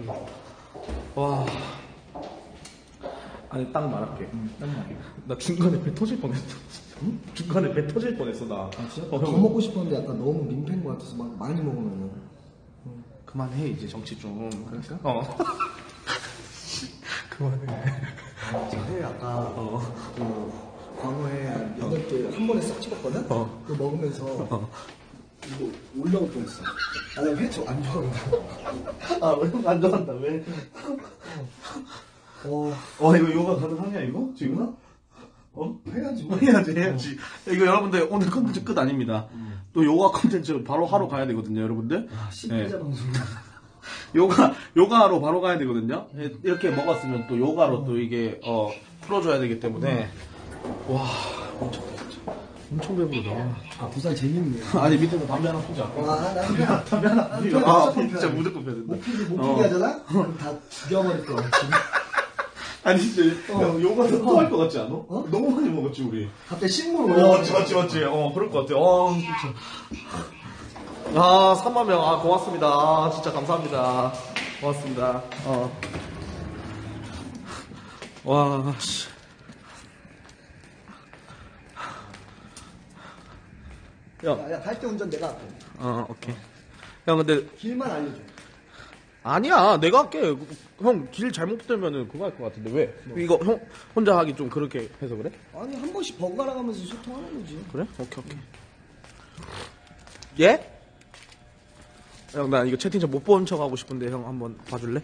와. 아니, 딱 말할게. 나 중간에 배 터질 뻔했어. 응? 중간에 배 터질 뻔했어, 나. 아, 진짜? 더 먹고 싶었는데 약간 너무 민폐인 것 같아서 막 많이 먹으면은. 그만해, 이제 정치 좀. 그럴까? 그만해. 사실 아까 그 광어에 8개 한 번에 싹 집었거든? 그거 먹으면서 이거 올라올 뻔했어. 아, 나 회초 안 좋아한다. 아, 왜 안 좋아한다, 왜? 이거 요가 가능하냐, 이거? 지금? 해야지 뭐. 해야지. 이거 여러분들, 오늘 컨텐츠 끝 아닙니다. 또 요가 컨텐츠 바로 하러 가야 되거든요, 여러분들. 아, 10분자 방송이야. 요가로 바로 가야 되거든요. 이렇게 먹었으면 또 요가로 또 이게, 풀어줘야 되기 때문에. 와, 엄청 배부르다. 아, 부산 재밌네. 아니, 밑에서 담배 하나 피자. 와, 나 담배 하나 피자. 진짜 무조건 펴야 된다. 못 피기 하잖아? 그럼 다 죽여버릴 거야. 아니, 진짜, 요가 또 할 것 같지 않아? 너무 많이 먹었지, 우리. 갑자기 식물 올라. 맞지. 그럴 것 같아. 진짜. 3만 명. 고맙습니다. 진짜 감사합니다. 고맙습니다. 와, 씨. 야, 갈 때 운전 내가 할게. 오케이. 형, 근데. 길만 알려줘. 아니야, 내가 할게. 형, 길 잘못 들면은 그거 할 것 같은데, 왜? 이거 형, 혼자 하기 좀 그렇게 해서 그래? 아니, 한 번씩 번갈아 가면서 소통하는 거지. 그래? 오케이. 예? 형, 나 이거 채팅창 못 본 척 하고 싶은데, 형 한번 봐줄래?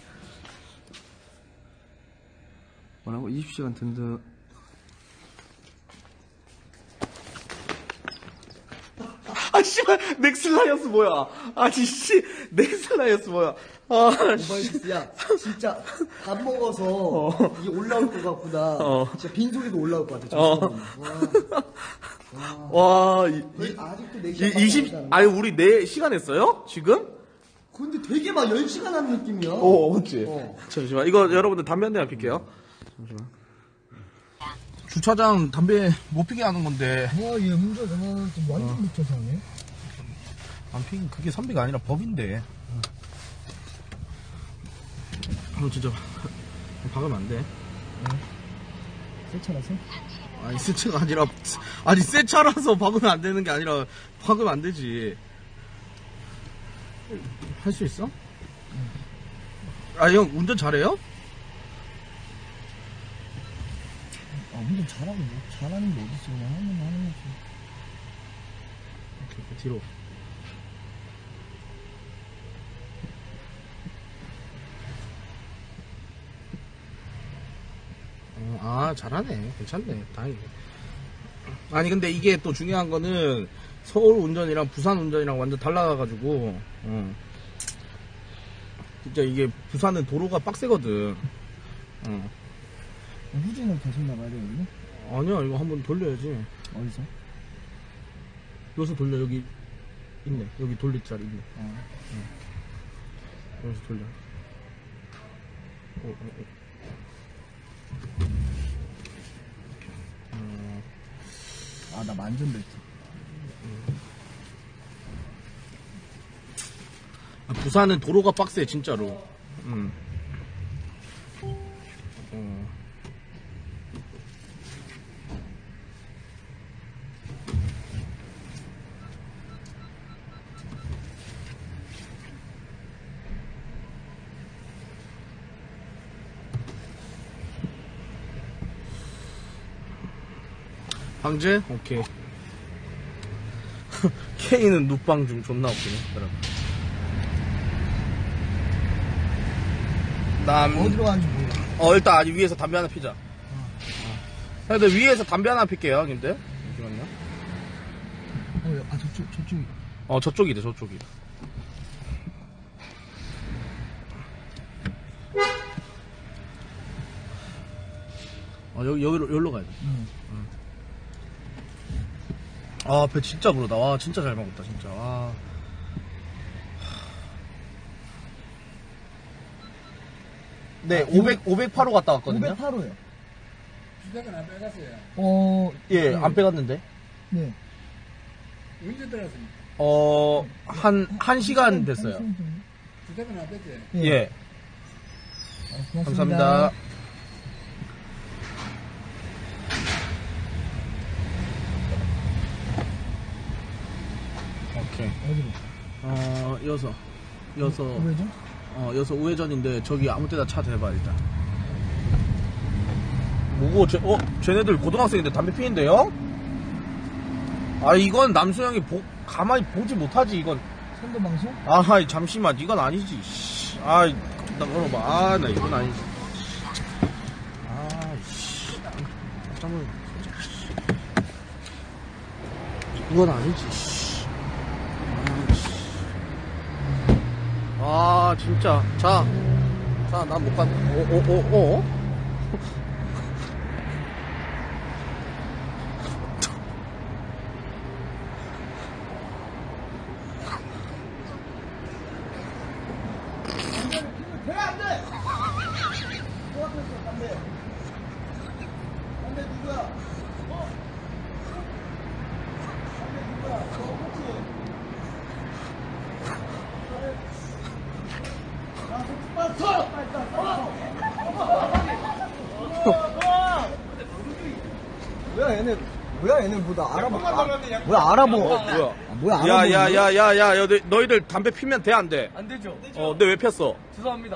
뭐라고? 20시간 든든. 씨발, 넥슬라이어스 뭐야? 넥슬라이어스 뭐야? 오바이스, 야, 진짜 밥 먹어서 이게 올라올 것 같구나. 진짜 빈소리도 올라올 것 같아. 와, 아직도 4시간 20, 아니, 우리 4시간 했어요? 지금? 근데 되게 막 10시간 하는 느낌이야. 맞지? 잠시만, 이거 여러분들 담배 한 대만 필게요. 잠시만. 주차장 담배 못 피게 하는 건데. 얘 혼자 좀 완전 미쳐서 하네. 안 피긴 그게 선비가 아니라 법인데. 진짜 박으면 안 돼. 새 차라서? 아니 새 차가 아니라 새 차라서 박으면 안 되는 게 아니라 박으면 안 되지. 할 수 있어? 형 운전 잘해요? 운전 잘하고 뭐 잘하는 게 어딨어. 그냥 하는 거지. 오케이, 뒤로. 잘하네. 괜찮네. 다행이네. 아니, 근데 이게 또 중요한 거는 서울 운전이랑 부산 운전이랑 완전 달라가지고, 진짜 이게 부산은 도로가 빡세거든. 후진을 계속 나가야 돼, 여기? 아니야, 이거 한번 돌려야지. 어디서? 여기서 돌려, 여기 있네. 여기 돌릴 자리 있네. 여기서 돌려. 나 만전벨트. 부산은 도로가 빡세, 진짜로. 방제? 오케이. K는 눕방 중 존나 웃기네, 여러분. 어디로 가는지 몰라. 일단 아직 위에서 담배 하나 피자. 근데 위에서 담배 하나 필게요, 형님들. 잠시만요. 저쪽이. 저쪽이다, 저쪽이. 여기로 가야 돼. 배 진짜 부르다. 와, 진짜 잘 먹었다, 진짜. 와. 네, 508호 갔다 왔거든요. 508호요. 주택은 안 빼갔어요. 예, 안 빼갔는데. 네. 언제 들어갔습니까? 한 시간 됐어요. 주택은 안 뺐지? 예. 감사합니다. 오케이. 여서 우회전? 여서 우회전인데 저기 아무 때나 차 대봐 일단. 뭐고 쟤네들 고등학생인데 담배 피는데요? 아 이건 남수형이 가만히 보지 못하지 이건. 선도방송? 아 잠시만 이건 아니지. 아이 나 걸어봐. 아 나 이건 아니지. 아이씨. 깜짝을. 이건 아니지. 아 진짜. 자 난 못 간. 뭐야 얘네 뭐 나 알아봐. 뭐야 알아봐. 뭐야 알아봐. 야야야야야 너희들 담배 피면 돼 안 돼? 안 되죠. 근데 왜 폈어? 죄송합니다.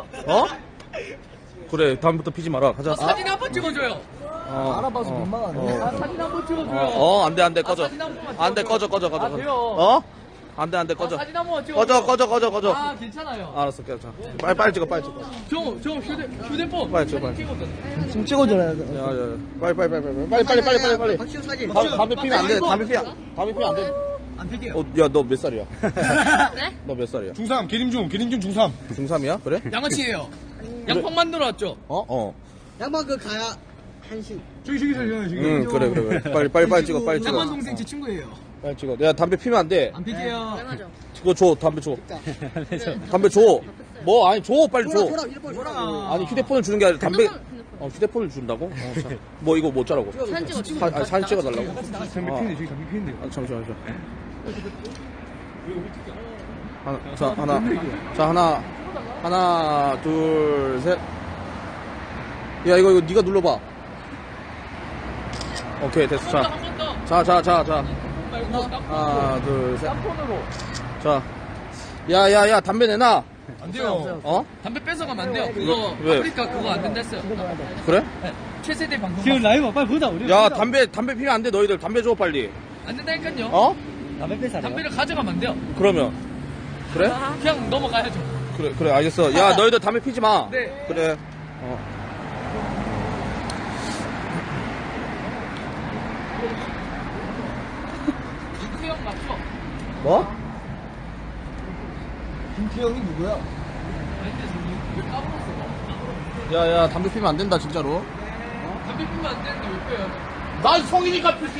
그래 다음부터 피지 마라. 가자. 사진 한 번 찍어줘요. 알아봐서 민망하네. 사진 한 번 찍어줘요. 안돼 꺼져. 사진 한 번만 안돼 꺼져. 아, 돼요. 안돼 꺼져. 사진 한 번만 찍어줘요. 꺼져. 아, 괜찮아요. 알았어 자. 빨리 찍어. 저 휴대폰. 빨리 찍어. 지금 찍어줘야 돼. 야 빨리. 박시우 사진. 담배 피면 안 돼. 담배 피면 안 돼. 안 필게요. 야 너 몇 살이야? 네? 너 몇 살이야? 중3 기림중 중3 중3이야? 그래? 양아치예요. 양팡 만들어 왔죠. 양반 그 가야 한식. 저기 그래. 빨리 찍어. 양반 동생 제 친구예요. 빨리 찍어. 야 담배 피면 안 돼. 안 필게요. 얼마죠? 그거 줘. 담배 줘. 담배 줘. 뭐 아니 줘. 빨리 줘. 뭐라. 아니 휴대폰을 주는 게 아니라 담배. 휴대폰을 준다고? 자. 뭐 이거 뭐 짜라고? 사진 찍어. 사진 찍어달라고? 담배 피는데 저기 담배 피는데요. 잠시만. 하나, 둘, 셋. 야, 이거 네가 눌러봐. 오케이, 됐어. 자. 하나, 둘, 셋. 폰으로. 자. 야, 담배 내놔. 안 돼요. 담배 뺏어가면 안 돼요. 그거 왜? 아프리카 그거 안 된다 했어요. 그래? 네. 최세대 방송. 지금 라이브 빨리 보자 우리. 야, 담배 피면 안 돼, 너희들. 담배 줘, 빨리. 안 된다니까요. 담배 뺏어. 담배를 가져가면 안 돼요. 그러면. 그래? 그냥 넘어가야죠. 그래, 알겠어. 야, 너희들 담배 피지 마. 네. 그래. 형 맞죠? 뭐? 김태형이 누구야? 아닌데 왜 까불었어? 야, 담배 피면 안 된다, 진짜로. 담배 피면 안 되는데 왜 빼요? 난 성이니까 필수.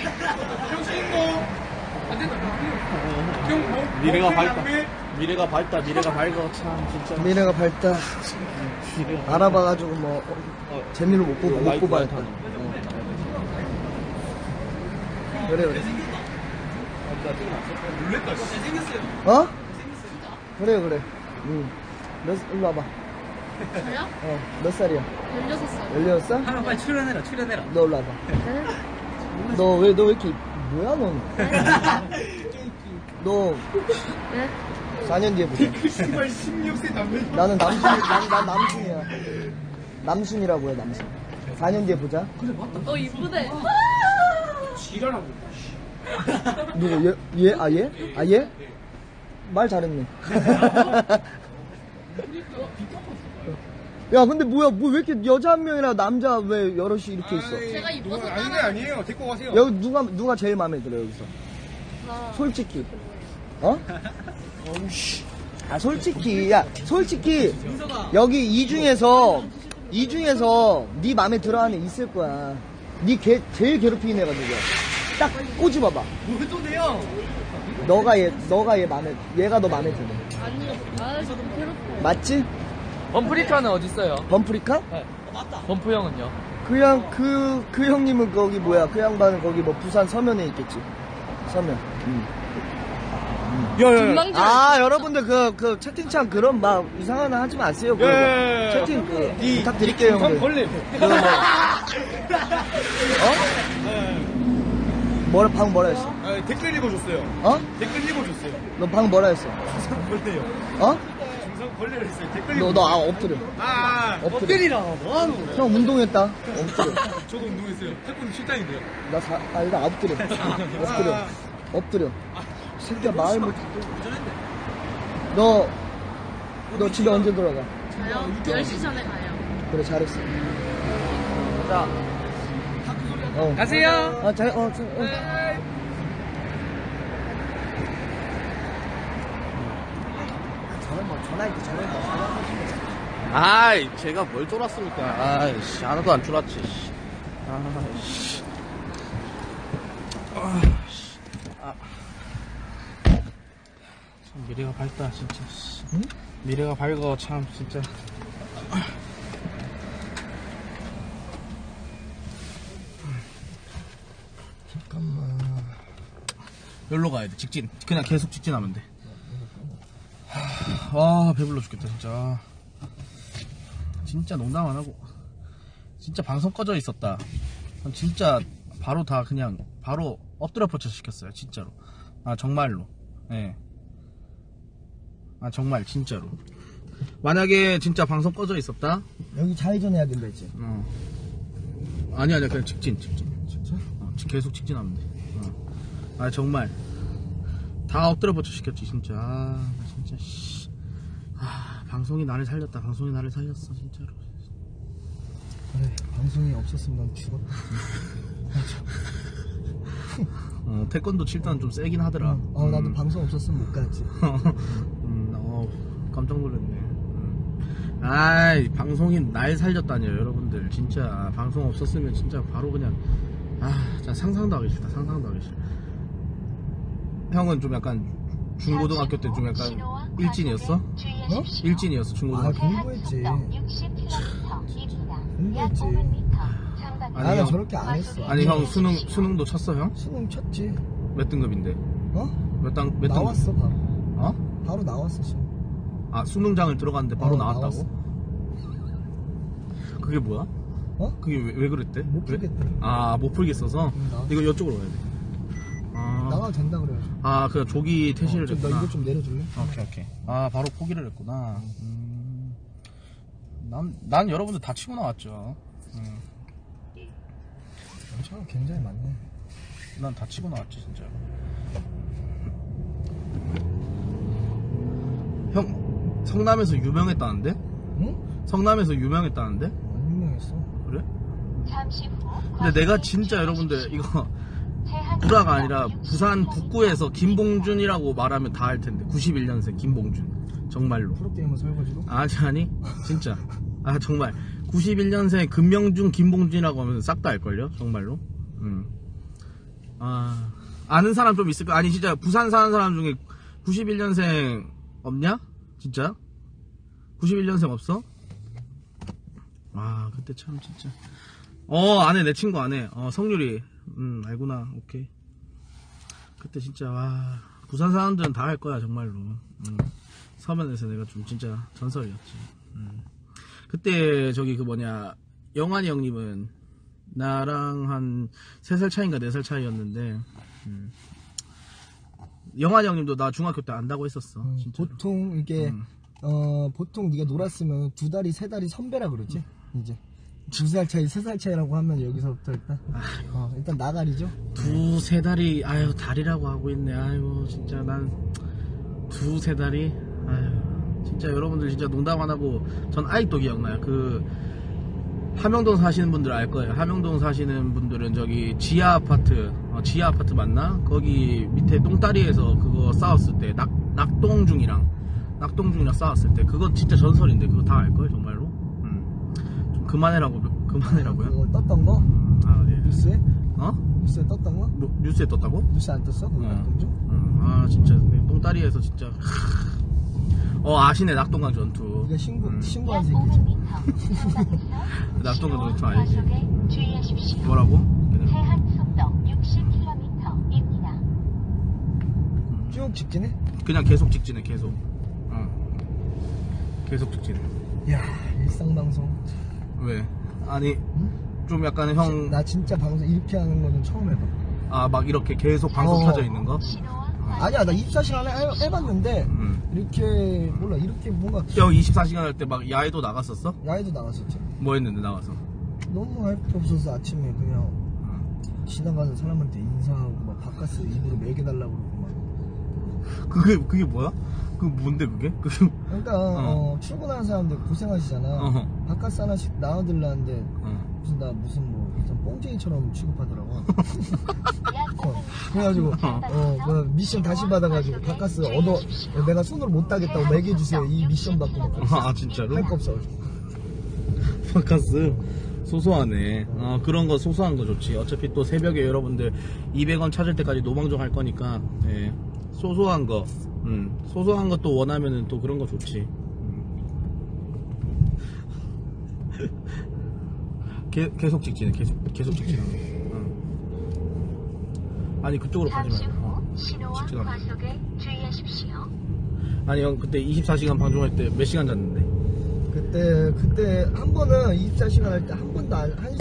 안 된다 왜 빼요? 미래가 밝다. 미래가 밝아, 참, 진짜. 미래가 밝다. 알아봐가지고 뭐 재미를 못 뽑아요. 다. 그래. 어? 그래. 일로 와봐. 저요? 몇 살이야? 16살. 16살? 하나 빨리 출연해라. 너 일로 와봐. 너 왜 이렇게, 뭐야, 넌? 너 네? 4년 뒤에 보자. 16세 남매. 나는 난 남순이야. 남순이라고 해, 남순. 4년 뒤에 보자. 이쁘대. 누구, 얘? 말 잘했네. 야, 근데 뭐야, 왜 이렇게 여자 한 명이나 남자 왜 여럿이 이렇게 있어? 제가 이뻐서 아닌데 아니에요. 데리고 가세요. 여기 누가 제일 마음에 들어, 여기서? 솔직히. 솔직히, 여기 이 중에서 네 마음에 들어 하는 애 있을 거야. 제일 괴롭히는 애가 누구야? 딱 꼬집어봐. 뭘 또 내요? 얘가 너 마음에 드네. 아니요. 좀 괴롭고. 맞지? 범프리카는 어디 있어요? 범프리카? 네. 범프 형은요? 그 형님은 거기 뭐야? 그 양반은 거기 뭐 부산 서면에 있겠지. 서면. 금방줄. 아, 여러분들 그 채팅창 그런 막 이상한 거 하지 마세요. 그거. 채팅 부탁드릴게요, 형들. 걸림. 방금 뭐라 했어? 댓글 읽어줬어요. 어? 댓글 읽어줬어요. 너 방금 뭐라 했어? 중성 걸려요. 어? 중성 걸려를 했어요. 댓글 너 엎드려. 엎드려. 뭐하노? 형 운동했다. 엎드려. 저도 운동했어요. 태권도 실장인데요. 일단 엎드려. 엎드려. 새끼야, 말 못해. 너 집에 언제 돌아가? 저요? 10시 전에 가요. 그래, 잘했어. 자. 가세요. 아이, 제가 뭘 쫄았습니까? 아이씨, 하나도 안 쫄았지. 아이씨. 참, 미래가 밝다, 진짜. 응? 미래가 밝어, 참, 진짜. 잠깐만. 여기로 가야 돼, 직진. 그냥 계속 직진하면 돼. 와, 배불러 죽겠다, 진짜. 진짜 농담 안 하고. 진짜 방송 꺼져 있었다. 그럼 진짜 바로 다 그냥 바로 엎드려 뻗쳐 시켰어요, 진짜로. 아, 정말로. 예. 아, 정말, 진짜로. 만약에 진짜 방송 꺼져 있었다? 여기 좌회전 해야 된다 했지? 아니야, 그냥 직진. 진짜? 계속 직진하면 돼. 아, 정말. 다 엎드려 뻗쳐 시켰지, 진짜. 아, 진짜, 씨. 아, 방송이 나를 살렸다. 방송이 나를 살렸어, 진짜로. 그래, 방송이 없었으면 난 죽었다. 태권도 7단 좀 세긴 하더라. 나도 방송 없었으면 못 갔지. 깜짝 놀랐네. 아이, 방송이 날 살렸다니요, 여러분들. 진짜, 방송 없었으면 진짜 바로 그냥, 진짜 상상도 하기 싫다, 상상도 하기 싫어. 형은 좀 약간, 중고등학교 때 좀 약간, 일진이었어? 일진이었어, 중고등학교. 공부했지. 공부했지. 아니, 나 형, 저렇게 안 했어. 아니, 형, 수능도 쳤어, 형? 수능 쳤지. 몇 등급인데? 몇 등급? 나왔어, 바로. 바로 어? 나왔어, 수능. 수능장을 들어갔는데 바로 나왔다고? 나왔어. 그게 뭐야? 그게 왜 그랬대? 못 풀겠대. 못 풀겠어서? 나왔어. 이거 이쪽으로 가야 돼. 나가도 된다 그래가지고. 그 조기 퇴실을 나 했구나. 이거 좀 내려줄래? 오케이. 바로 포기를 했구나. 난 여러분들 다 치고 나왔죠. 차가 굉장히 많네. 난 다 치고 나왔지, 진짜. 형, 성남에서 유명했다는데? 응? 성남에서 유명했다는데? 안 유명했어. 그래? 근데 내가 진짜 여러분들 이거 구라가 아니라 부산 북구에서 김봉준이라고 말하면 다 알 텐데. 91년생 김봉준. 정말로. 프로게이머 설거지로? 아니 진짜. 정말 91년생 금명준 김봉준이라고 하면 싹 다 알걸요? 정말로. 아는 사람 좀 있을까? 아니 진짜 부산 사는 사람 중에 91년생 없냐? 진짜? 91년생 없어? 그때 참 진짜. 안 해. 내 친구 안 해. 성률이. 알구나. 오케이. 그때 진짜 부산 사람들은 다 할 거야, 정말로. 서면에서 내가 좀 진짜 전설이었지. 그때 저기 영환이 형님은 나랑 한 3살 차이인가 4살 차이였는데, 영환이 형님도 나 중학교 때 안다고 했었어. 진짜로. 보통 이게 보통 네가 놀았으면 2달이 3달이 선배라 그러지. 이제 2살 차이 3살 차이라고 하면 여기서부터 일단 나가리죠. 2-3달이 달이라고 하고 있네. 진짜 난 2-3달이 진짜 여러분들 진짜 농담 안 하고 전 아직도 기억나요. 함영동 사시는 분들 알 거예요. 함영동 사시는 분들은 저기 지하 아파트 맞나? 거기 밑에 똥다리에서 그거 싸웠을 때 낙동중이랑 싸웠을 때 그거 진짜 전설인데 그거 다 알 거예요, 정말로. 좀 그만해라고요. 그거 떴던 거? 네. 뉴스에? 뉴스에 떴던 거? 뉴스에 떴다고? 뉴스 안 떴어? 거기 낙동중? 진짜 똥다리에서 진짜 아시네. 낙동강 전투. 네가 신고한 새끼지. 낙동강 전투 알지? 뭐라고? 제한 속도 60km입니다. 쭉 직진해? 그냥 계속 직진해 계속. 계속 직진해. 야, 일상방송. 왜? 아니 좀 약간 형 나 진짜 방송 이렇게 하는 거는 처음 해봐. 아 막 이렇게 계속 방송 켜져 있는 거? 아니야, 나 24시간 해봤는데 이렇게 몰라, 이렇게 뭔가 형 24시간 할 때 막 야외도 나갔었어? 야외도 나갔었지. 뭐 했는데 나가서? 너무 할 게 없어서 아침에 그냥 지나가는 사람한테 인사하고 막 바카스 입으로 먹여달라고 그러고 막. 그게 뭐야? 그게 뭔데 그게? 그러니까 출근하는 사람들 고생하시잖아. 바카스 하나씩 나눠들라는데 무슨 뭐 뽕쟁이처럼 취급하더라고. 그래가지고 그 미션 다시 받아가지고 바카스 내가 손으로 못 따겠다고 먹여주세요 이 미션 받고 막 그랬어. 아 진짜로? 할 거 없어. 바카스 소소하네. 그런 거 소소한 거 좋지. 어차피 또 새벽에 여러분들 200원 찾을 때까지 노방종 할 거니까 예. 소소한 거 소소한 것도 원하면은 또 그런 거 좋지. 계속 직진해. 계속 직진해. 아니 그쪽으로 가지 말고 직진하면. 아니 형 그때 24시간 방송할 때 몇 시간 잤는데? 그때 한 번은 24시간 할 때 한 번도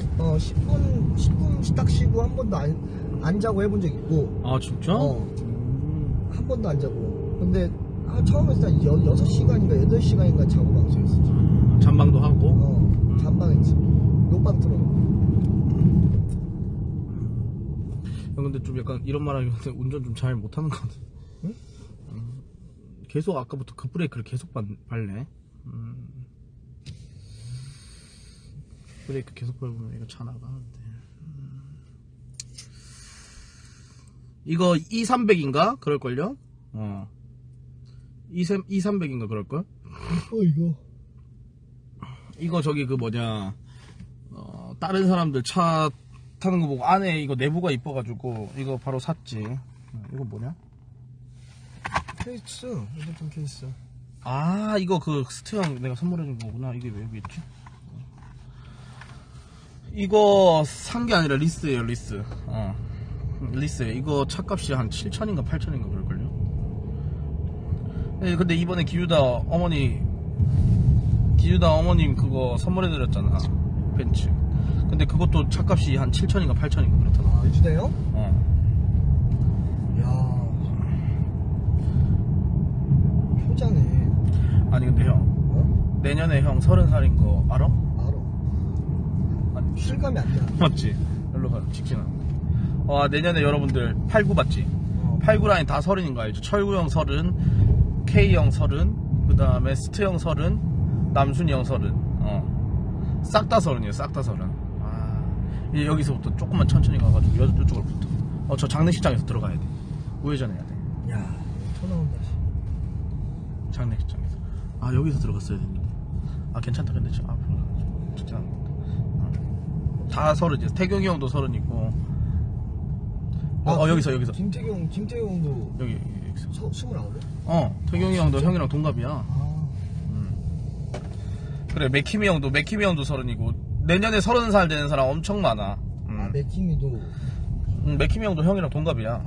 10분 딱 쉬고 한 번도 안 자고 해본 적 있고. 아 진짜? 한 번도 안 자고. 근데 처음에 진짜 6시간인가 8시간인가 자고 방송했었지. 잠방도 하고? 잠방했지. 녹방 틀어. 형 근데 좀 약간 이런 말 하기 근데 운전 좀 잘 못하는 것 같아. 응? 계속 아까부터 급브레이크를 계속 밟네. 브레이크 계속 밟으면 이거 차 나가는데. 이거 2300인가? 그럴걸요? 2300인가 그럴걸? 이거 이거 저기 그 뭐냐 다른 사람들 차 타는 거 보고 안에 이거 내부가 이뻐가지고 이거 바로 샀지. 이거 뭐냐? 케이스. 핸드폰 케이스. 아 이거 그 스트형 내가 선물해준 거구나. 이게 왜 여기 있지? 이거 산 게 아니라 리스예요. 리스. 리스. 이거 차값이 한 7,000인가 8,000인가 그럴걸요. 네, 근데 이번에 기유다 어머님 그거 선물해드렸잖아. 벤츠. 근데 그것도 차값이 한 7,000인가 8,000인가 그렇더라. 유주대요? 야, 효자네. 아니 근데 형 내년에 형 30살인 거 알아? 알아. 아니 실감이 안 나. 맞지? 여기로 가 직진아. 내년에 여러분들 89 맞지? 89 라인 다 30인 거 알죠? 철구형 30, K형 30, 그 다음에 스트형 30, 남순이 형 30. 싹 다 30이에요. 싹 다 30. 이제 여기서부터 조금만 천천히 가가지고 이쪽으로 붙어. 저 장례식장에서 들어가야 돼. 우회전해야 돼. 야, 터 나온다. 장례식장에서. 여기서 들어갔어야 됐는데. 괜찮다. 근데 저 앞으로 직진하는 것 같다. 다 30이야. 태경이 형도 30이고. 여기서. 김태경도 여기서. 29에? 태경이 형도 형이랑 동갑이야. 그래, 맥키미 형도 30이고. 내년에 30살 되는 사람 엄청 많아. 맥키미도. 맥키미 형도 형이랑 동갑이야.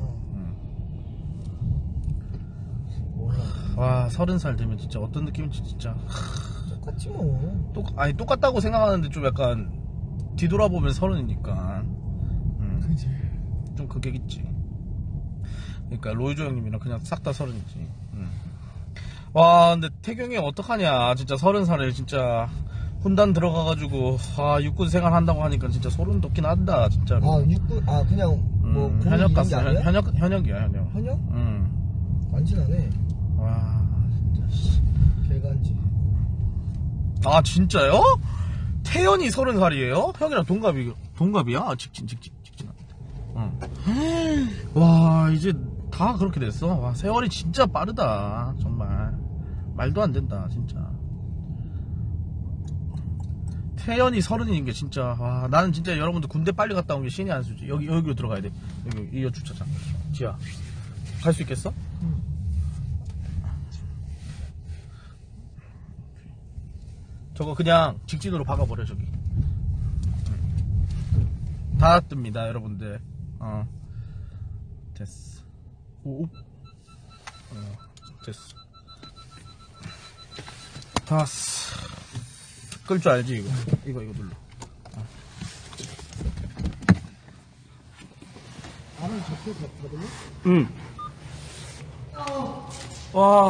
몰라. 와, 30살 되면 진짜 어떤 느낌인지 진짜. 똑같지 뭐. 똑같다고 생각하는데 좀 약간 뒤돌아보면 30이니까. 그지. 좀 그게 있지. 그러니까 로이조 형님이랑 그냥 싹 다 30이지. 와, 근데 태경이 형 어떡하냐. 진짜 30살에 진짜 훈단 들어가가지고 육군 생활 한다고 하니까 진짜 소름 돋긴 한다 진짜로. 육군 그냥 뭐 현역 갔어. 아니야? 현역이야 현역. 현역? 간지나네. 와 진짜 개간지. 진짜요? 태연이 30살이에요? 형이랑 동갑이야? 직진. 와 이제 다 그렇게 됐어. 와 세월이 진짜 빠르다 정말. 말도 안 된다 진짜. 태연이 30인 게 진짜. 와 나는 진짜 여러분들 군대 빨리 갔다 온 게 신이 안 쓰지. 여기로 들어가야 돼. 여기 주차장. 지하 갈 수 있겠어? 저거 그냥 직진으로 박아버려. 저기 다 뜹니다 여러분들. 됐어. 오 됐어. 다 왔어. 끌 줄 알지 이거 눌러. 안을 잡고 가거든요? 응. 와.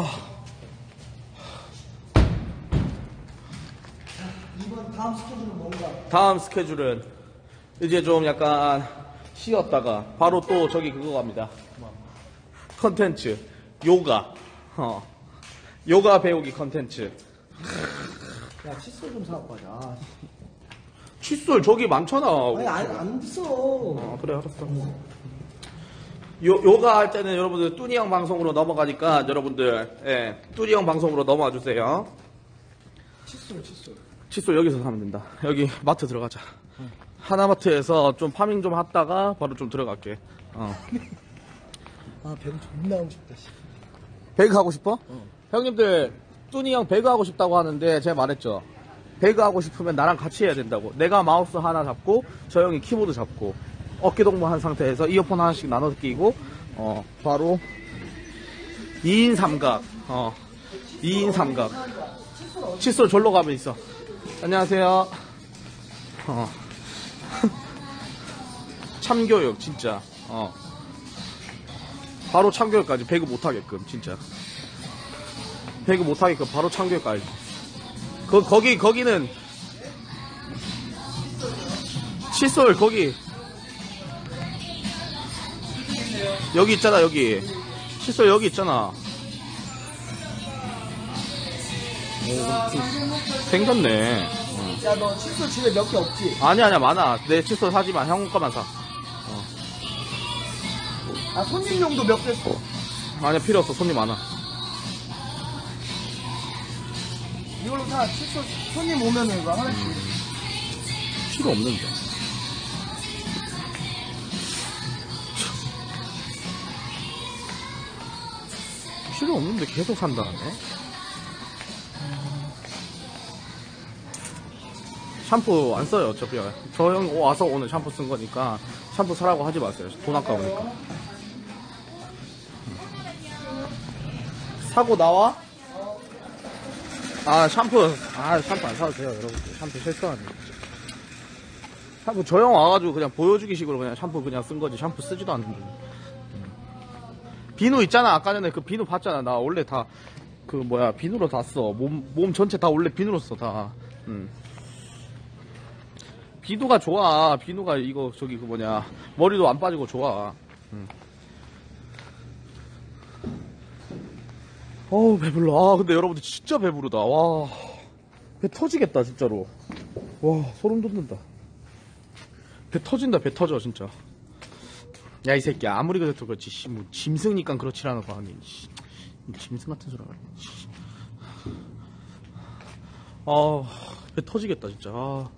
이번 다음 스케줄은 뭔가? 다음 스케줄은 이제 좀 약간 쉬었다가 바로 또 저기 그거 갑니다. 컨텐츠 요가. 요가 배우기 컨텐츠. 야, 칫솔 좀 사갖고 가자. 아, 칫솔 저기 많잖아. 아니, 안 써. 그래 알았어. 요가 할 때는 여러분들 뚜니 형 방송으로 넘어가니까 여러분들 뚜니 형 방송으로 넘어와 주세요. 칫솔 여기서 사면 된다. 여기 마트 들어가자. 하나마트에서 좀 파밍 좀 하다가 바로 좀 들어갈게. 아, 배구 존나 하고 싶다, 씨. 배그 하고 싶어? 형님들 뚜니 형 배그 하고 싶다고 하는데 제가 말했죠. 배그 하고 싶으면 나랑 같이 해야 된다고. 내가 마우스 하나 잡고 저 형이 키보드 잡고 어깨 동무한 상태에서 이어폰 하나씩 나눠서 끼고 바로 2인 삼각 2인 삼각. 칫솔 절로 가면 있어. 안녕하세요. 참교육 진짜. 바로 참교육까지. 배그 못하게끔 진짜. 배그 못하게끔 바로 참교육까지. 거기는 칫솔 거기 여기 있잖아. 여기 칫솔 여기 있잖아. 생겼네. 야, 너 칫솔 집에 몇 개 없지? 아니야 많아. 내 칫솔 사지마. 형 거만 사. 아, 손님용도 몇 개 써. 아니야 필요 없어. 손님 많아. 이걸로 사. 칫솔, 손님 오면은 이거 하나씩. 필요 없는데. 필요 없는데 계속 산다네. 샴푸 안 써요 어차피. 저 형 와서 오늘 샴푸 쓴 거니까 샴푸 사라고 하지 마세요. 돈 아까우니까. 사고 나와? 샴푸 안 사도 돼요 여러분들. 샴푸 실수하네. 샴푸 저 형 와가지고 그냥 보여주기 식으로 그냥 샴푸 그냥 쓴 거지. 샴푸 쓰지도 않는데. 비누 있잖아. 아까 전에 그 비누 봤잖아. 나 원래 다 비누로 다 써. 몸 전체 다 원래 비누로 써 다. 비누가 좋아. 비누가 이거 저기 머리도 안 빠지고 좋아. 어우 배불러. 근데 여러분들 진짜 배부르다. 와, 배 터지겠다 진짜로. 와, 소름 돋는다. 배 터진다. 배 터져 진짜. 야 이 새끼야, 아무리 그래도 그렇지 뭐 짐승이니까 그렇지라는 거 아니. 짐승 같은 소리 하네. 배 터지겠다 진짜.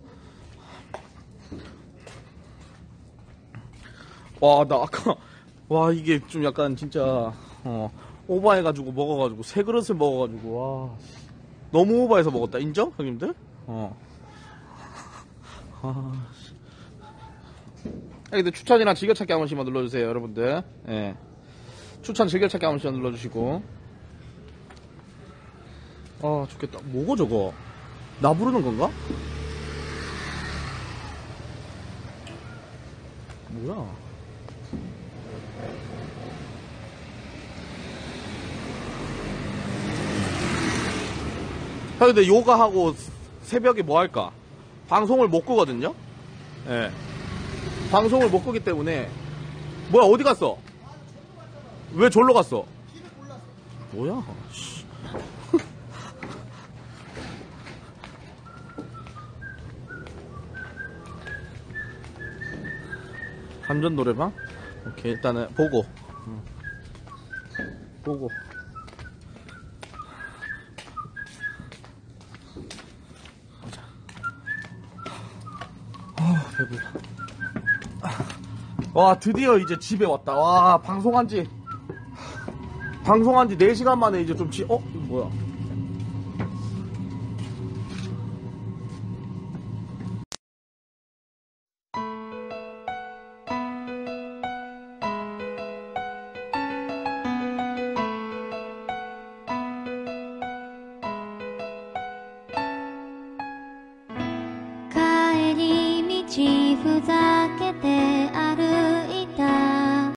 와, 나 아까 이게 좀 약간 진짜 오버해가지고 먹어가지고 세 그릇을 먹어가지고 와, 너무 오버해서 먹었다. 인정 형님들? 근데 추천이랑 즐겨찾기 한 번씩만 눌러주세요 여러분들. 예. 추천 즐겨찾기 한 번씩만 눌러주시고. 좋겠다. 뭐고 저거? 나 부르는 건가? 뭐야? 근데 요가하고 새벽에 뭐 할까? 방송을 못 끄거든요? 예. 방송을 못 끄기 때문에. 뭐야, 어디 갔어? 왜 졸로 갔어? 뭐야? 감전 노래방? 오케이, 일단은 보고. 보고. 가자. 배불러. 와, 드디어 이제 집에 왔다. 와, 방송한 지 4시간 만에 이제 좀 이거 뭐야? しふざけて歩